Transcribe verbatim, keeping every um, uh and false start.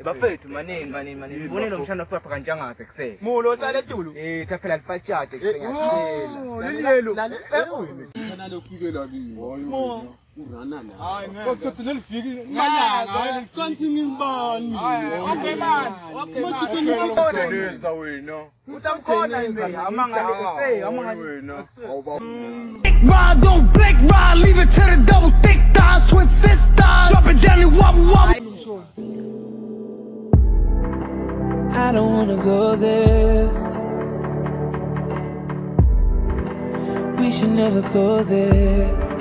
bafethu manini manini manini ubonile umshana futhi kanjangase kuseni mulo sale etulu eh thaphela lifatshaje oh lilelo kana lofikela kimi hayi urana la hayi ngokuthi nelifiki imalanga kanti ngibani okay man okay machikwenza wena utamkhona nje amangale hey amangale wena Ride, don't blink, ride, leave it to the double thick thighs, twin sisters, drop it down and wobble wobble. I don't wanna go there. We should never go there.